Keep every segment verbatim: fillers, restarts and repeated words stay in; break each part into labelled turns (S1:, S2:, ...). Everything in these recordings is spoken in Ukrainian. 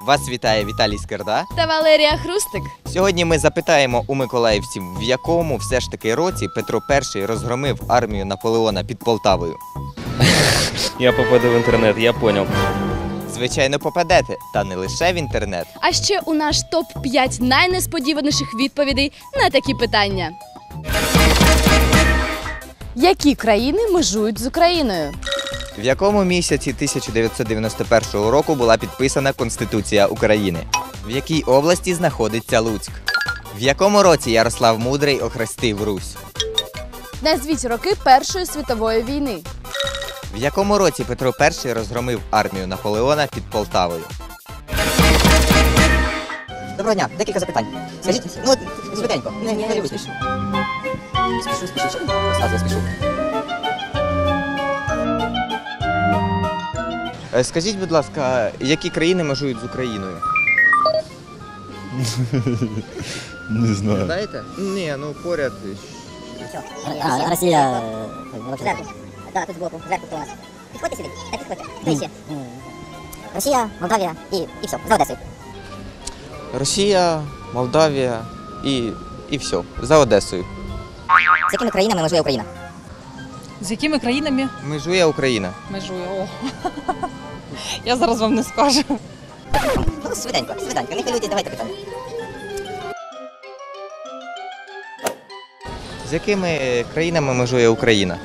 S1: Вас вітає Віталій Скирда
S2: та Валерія Хрустик.
S1: Сьогодні ми запитаємо у миколаївців, в якому все ж таки році Петро І розгромив армію Наполеона під Полтавою.
S3: Я попаду в інтернет, я понял.
S1: Звичайно, попадете, та не лише в інтернет.
S2: А ще у наш топ п'ять найнесподіваніших відповідей на такі питання. Які країни межують з Україною?
S1: В якому місяці тисяча дев'ятсот дев'яносто першого року була підписана Конституція України? В якій області знаходиться Луцьк? В якому році Ярослав Мудрий охрестив Русь?
S2: Назвіть роки Першої світової війни.
S1: В якому році Петро І розгромив армію Наполеона під Полтавою?
S4: Доброго дня, декілька запитань. Скажіть, ну, швиденько, не, не, не виспіш. Спішу, спішу, спішу. Остав, я спішу.
S1: Е, Скажіть, будь ласка, які країни межують з Україною?
S5: Не знаю.
S1: Знаєте? Ні, ну поряд.
S4: А, Росія... Зверху. Так, тут збоку. Зверху хто у нас? Підходьте сюди. Так, підходьте. Хто ще? Росія, Молдавія і, і все. За Одесою.
S1: Росія, Молдавія і, і все. За Одесою.
S4: З якими країнами межує Україна?
S6: З якими країнами
S1: Межує Україна.
S6: межує? О. Я зараз вам не скажу.
S4: Ну, швиденько, швиденько. Не хвилюйтесь, давайте питання.
S1: З якими країнами межує Україна?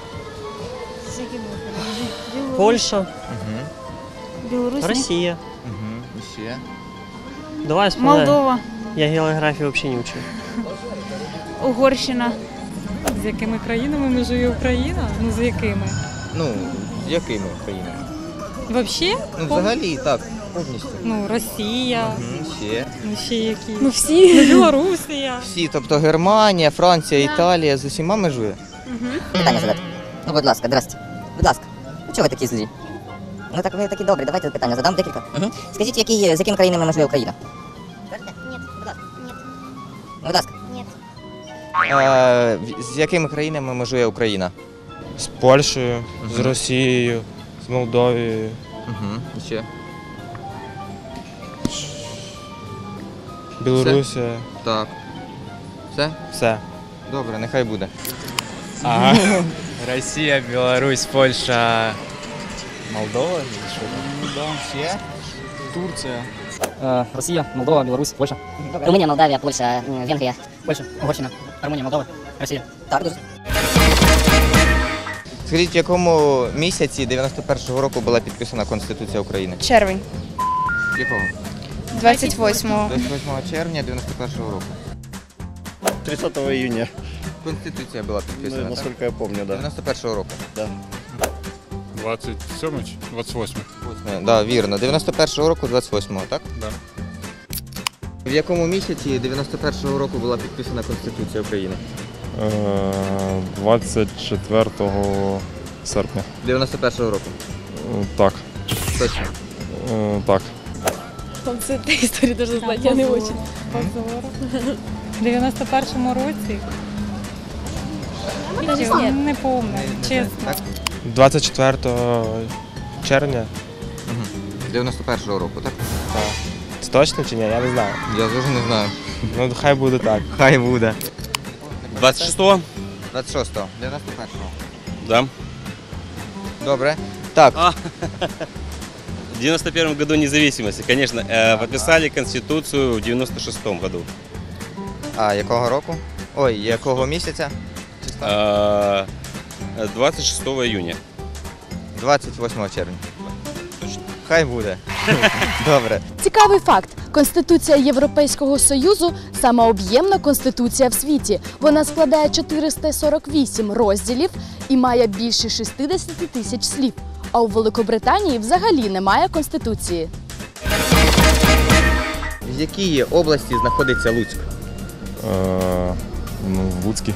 S7: Польша,
S1: Угу.
S7: Россия.
S1: Угу. І ще?
S7: Давай вспоминай.
S6: Молдова,
S7: Я географию вообще не учу.
S6: Угорщина. З якими країнами межує Україна? Ну з якими?
S1: Ну, з якими країнами?
S6: Взагалі?
S1: Ну, взагалі, так, повністю.
S6: Ну, Росія.
S1: Угу. Ще.
S6: Ну ще які? Ну всі. Ну, Білорусія.
S1: Всі, тобто Германія, Франція, Італія, з усіма межує?
S4: Питання задати. Ну, будь ласка, здрасте. Будь ласка. Ну, чого ви такі злі? Ну, так ви такі добрі, давайте питання задам декілька. Угу. Скажіть, які, з якими країнами межує Україна? Ні, будь ласка. Ні. Ну, будь ласка.
S1: А, в- з якими країнами межує Україна?
S3: З Польщею, з
S1: Мгм.
S3: Росією, з Молдовією.
S1: Угу. І ще?
S3: Білорусія.
S1: Так. Все?
S3: Все.
S1: Добре, нехай буде.
S8: Ага. Россия, Беларусь, Польша, Молдова.
S1: Ще?
S8: Турция.
S9: Росія, Молдова, Білорусь, Польща. Румунія, Молдавія, Польща, Венгрія, Польща, Угорщина, Румунія, Молдова, Росія.
S4: Так, дуже.
S1: Скажіть, в якому місяці дев'яносто першого року була підписана Конституція України?
S10: Червень,
S1: Якого?
S10: двадцять восьмого.
S1: двадцять восьмого червня дев'яносто першого року.
S5: тридцатого июня,
S1: Конституція була
S5: ну,
S1: підписана, так?
S5: насколько я помню, да.
S1: дев'яносто першого року.
S5: Да.
S11: двадцять сьомого чи двадцять восьмого?
S1: Так, да, вірно. дев'яносто першого року, двадцять восьмого, так?
S11: Да.
S1: В якому місяці дев'яносто першого року була підписана Конституція України?
S3: двадцять четвертого серпня.
S1: дев'яносто першого року.
S3: Так.
S1: Точно.
S3: Так.
S2: Це історія дуже знати, я не очень.
S6: В дев'яносто першому році. Ні, не помню, чесно.
S1: Так?
S3: двадцять четвертого червня.
S1: Угу. дев'яносто першого року, так?
S3: Так. Це точно чи ні? Я не знаю.
S1: Я теж не знаю.
S3: Ну, хай буде так.
S1: Хай буде.
S8: двадцать шестого?
S1: двадцять шостого. дев'яносто першого.
S8: Да.
S1: Добре. Так,
S8: А, в девяносто первом году независимости, конечно, э, подписали Конституцию в девяносто шестом году.
S1: а якого року? Ой, якого місяця? Числа?
S8: Э, двадцать шестого июня.
S1: двадцять восьмого червня. Хай буде. Добре.
S2: Цікавий факт. Конституція Європейського Союзу – сама об'ємна конституція в світі. Вона складає чотириста сорок вісім розділів і має більше шістдесят тисяч слів. А у Великобританії взагалі немає конституції.
S1: В якій області знаходиться Луцьк?
S3: Ну, в Луцькій.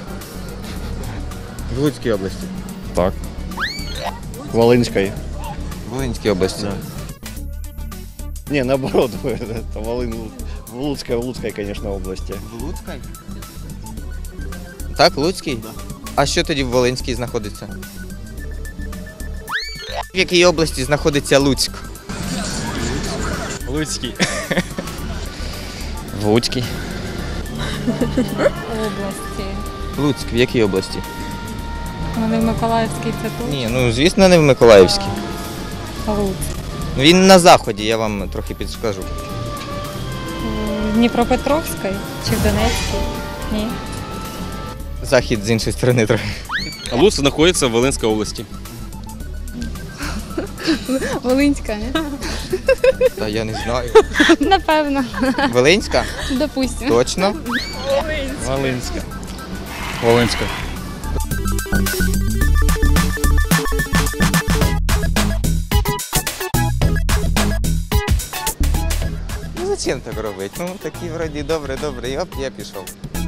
S1: В Луцькій області.
S3: Так.
S5: Волынской.
S1: В Волинській області.
S5: Да. Не, наоборот, это Волынь, в Луцкой, в Луцкой, конечно, области.
S1: В Луцькій? Так, Луцький? Да. А що тоді в Волинській знаходиться? В якій області знаходиться Луцьк?
S3: Луцький.
S1: В Луцькій.
S6: Області.
S1: Луцьк, в якій області?
S6: Вони в Миколаївській, це тут.
S1: Ні, ну звісно, не в Миколаївській.
S6: Луцьк.
S1: Він на заході, я вам трохи підскажу.
S6: В Дніпропетровській чи в Донецькій? Ні.
S1: Захід з іншої сторони трохи.
S8: Луцк находится в Волынской области.
S10: Волинська, не?
S1: Та я не знаю.
S10: Напевно.
S1: Волинська?
S10: Допустимо.
S1: Точно?
S3: Волинська.
S11: Волынская.
S1: Ну зачем так робити? Ну такі вроді добре, добре, і оп, я пішов.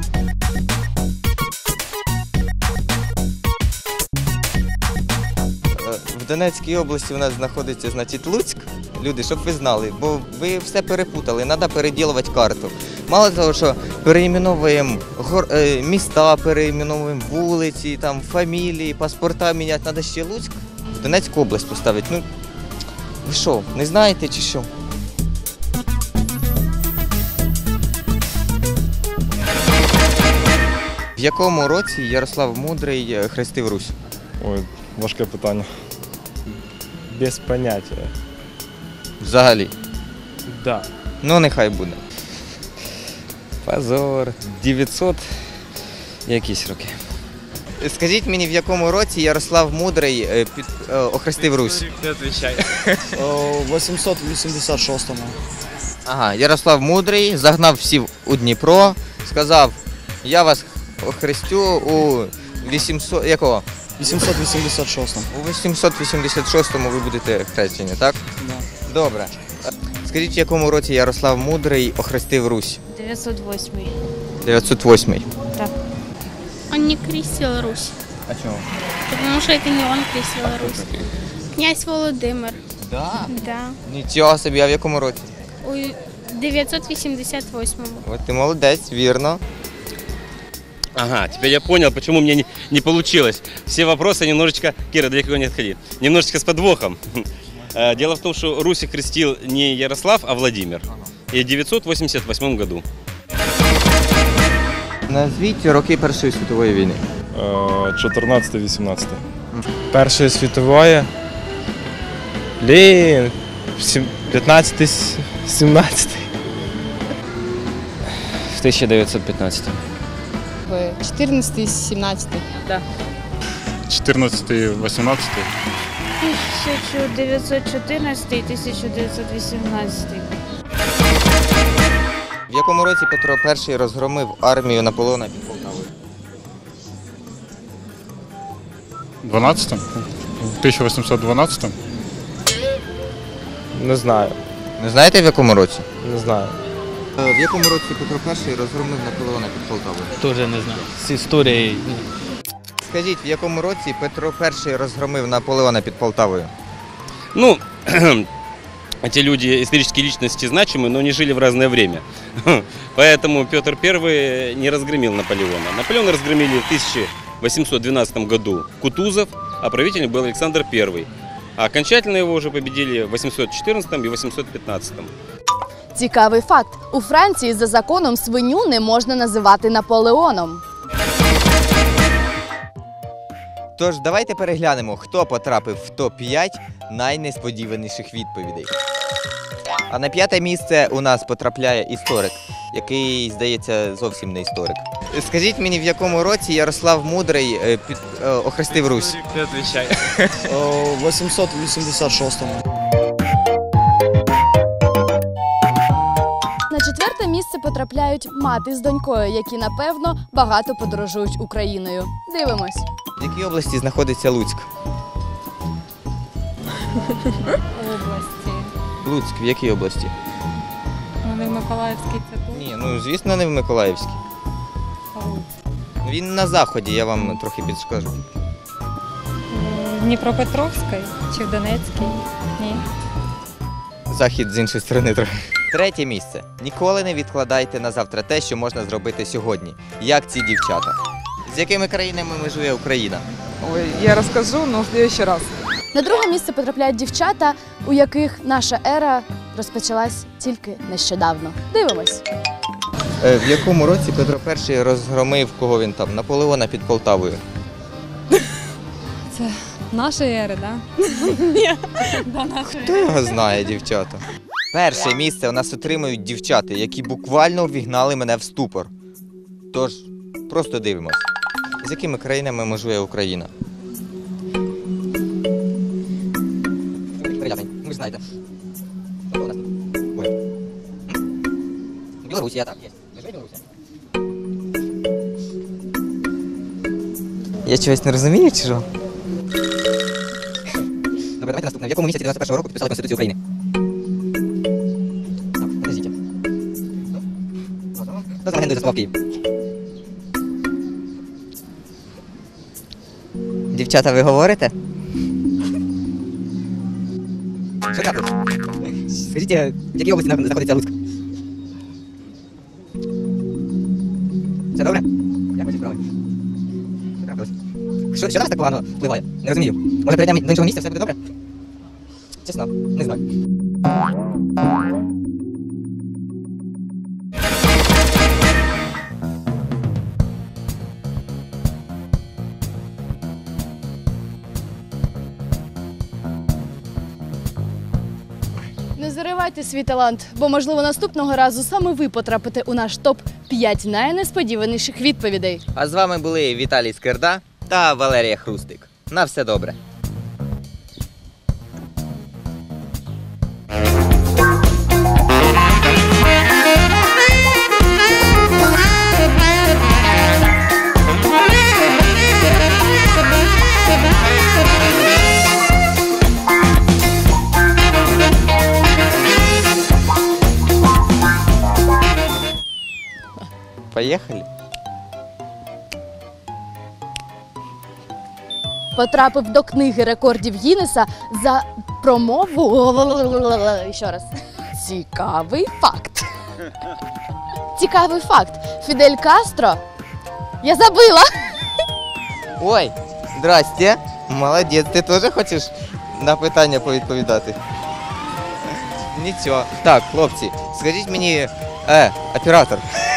S1: Е, В Донецькій області у нас знаходиться, значить, Луцьк. Люди, щоб ви знали, бо ви все перепутали, треба переділувати карту. Мало того, що переіменовуємо гор... е, міста, переіменовуємо вулиці, там, фамілії, паспорта міняти, треба ще Луцьк в Донецьку область поставити. Ну, ви що, не знаєте чи що? В якому році Ярослав Мудрий е, хрестив Русь?
S3: Ой, важке питання. Без поняття.
S1: Взагалі.
S3: Да.
S1: Ну, нехай буде.
S3: Позор.
S1: дев'ятсот якісь роки. Скажіть мені, в якому році Ярослав Мудрий е, під, е, охрестив Русь?
S3: Не відповідай.
S7: У вісімсот вісімдесят шостому.
S1: Ага, Ярослав Мудрий загнав всіх у Дніпро, сказав, я вас охрестю у вісімсот... якого?
S7: вісімсот вісімдесят шостому.
S1: У вісімсот вісімдесят шостому ви будете хрещені, так?
S7: Да.
S1: Добре. Скажіть, в якому році Ярослав Мудрий охрестив Русь?
S10: дев'ятсот восьмий.
S1: дев'ятсот восьмий.
S10: Он не крестил Русь,
S1: А чому?
S10: потому что это не он крестил Русь. Князь Володимир.
S1: Да.
S10: Да.
S1: Нічого собі, а в якому році?
S10: У дев'ятсот вісімдесят восьмому.
S1: От ти молодець, вірно.
S8: Ага, теперь я понял, почему у меня не, не получилось. Все вопросы немножечко, Кира, далеко не отходи, немножечко с подвохом. Э, Дело в том, что Русь крестил не Ярослав, а Владимир. И в девятьсот восемьдесят восьмом году.
S1: Назвіть роки Першої світової війни.
S3: чотирнадцятий вісімнадцятий. Першої світової. Блін. п'ятнадцятий сімнадцятий.
S9: В тисяча дев'ятсот п'ятнадцятому.
S10: чотирнадцятий сімнадцятий. Да.
S11: четырнадцатый восемнадцатый.
S10: тисяча дев'ятсот чотирнадцятий тисяча дев'ятсот вісімнадцятий.
S1: В якому році Петро І розгромив армію Наполеона під Полтавою?
S11: двенадцатом. В тысяча восемьсот двенадцатом.
S3: Не знаю.
S1: Не знаєте, в якому році?
S3: Не знаю.
S1: В якому році Петро І розгромив Наполеона під Полтавою?
S9: Тоже не знаю. З історії.
S1: Скажіть, в якому році Петро І розгромив Наполеона під Полтавою?
S8: Ну, эти люди исторические личности значимы, но не жили в разное время. Поэтому Петр I не разгромил Наполеона. Наполеона разгромили в тысяча восемьсот двенадцатом году Кутузов, а правителем был Александр I. А окончательно его уже победили в восемьсот четырнадцатом и восемьсот пятнадцатом.
S2: Цікавий факт. У Франції за законом свиню не можна називати Наполеоном.
S1: Тож давайте переглянемо, хто потрапив в топ п'ять найнесподіваніших відповідей. А на п'яте місце у нас потрапляє історик, який, здається, зовсім не історик. Скажіть мені, в якому році Ярослав Мудрий е, під, е, охрестив Русь?
S3: Не відповідай.
S7: У вісімсот вісімдесят шостому.
S2: На четверте місце потрапляють мати з донькою, які, напевно, багато подорожують Україною. Дивимось.
S1: В якій області знаходиться Луцьк?
S6: Області.
S1: Луцьк, в якій області?
S6: Вони в Миколаївській, це тут.
S1: Ні, ну звісно, не в Миколаївській.
S6: Луцьк.
S1: Він на заході, я вам трохи підскажу.
S6: В Дніпропетровській чи в Донецькій? Ні.
S1: Захід з іншої сторони трохи. Третє місце. Ніколи не відкладайте на завтра те, що можна зробити сьогодні. Як ці дівчата? З якими країнами межує Україна?
S12: Ой, я расскажу, но в следующий раз.
S2: На друге місце потрапляють дівчата, у яких наша ера розпочалась тільки нещодавно. Дивимось.
S1: Е, В якому році Петро І розгромив, кого він там, Наполеона під Полтавою?
S6: Це нашої ери, так? Ні.
S1: Хто його знає, дівчата? Перше місце у нас отримують дівчата, які буквально ввігнали мене в ступор. Тож, просто дивимось. З якими країнами межує Україна?
S4: Ви ж знаєте. Хто у нас тут? Ой. Білорусія, так, є. Межує Білорусія.
S1: Я чогось не розумію, чи що?
S4: Добре, давайте наступне. В якому місяці дев'яносто першого року підписали Конституцію України? Так, подождіть. Хто за легендою заснував Київ?
S1: Дівчата, ви говорите?
S4: Що трапилось? Скажіть, в якій області знаходиться Луцьк? Все добре? Як ваші справи? Що трапилось? Що, що на вас так погано впливає? Не розумію. Може перейдемо до іншого місця, все буде добре? Чесно, не знаю.
S2: Не заривайте свій талант, бо, можливо, наступного разу саме ви потрапите у наш топ п'ять найнесподіваніших відповідей.
S1: А з вами були Віталій Скирда та Валерія Хрустик. На все добре. Поїхали.
S2: Потрапив до книги рекордів Гіннеса за промову. Ще раз. Цікавий факт. Цікавий факт. Фідель Кастро. Я забила.
S1: Ой, здрасте. Молодець, ти теж хочеш на питання повідповідати? Нічого. Так, хлопці, скажіть мені, е, оператор,